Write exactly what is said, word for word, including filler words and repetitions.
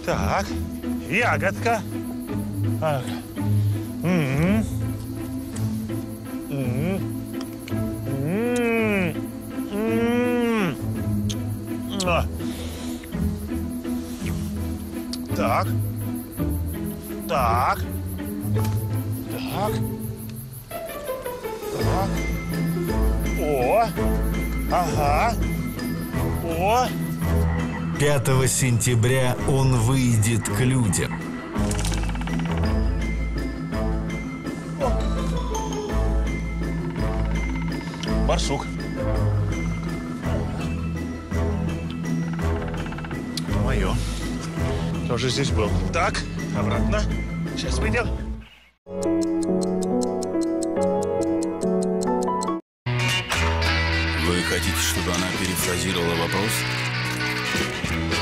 Так, ягодка. Так. М-м. М-м. М-м. М-м. А. Так. Так. Так. Так. О. Ага. О. пятого сентября он выйдет к людям. Барсук. Мое. Тоже здесь был. Так, обратно. Сейчас выйдем. Вы хотите, чтобы она перефразировала вопрос?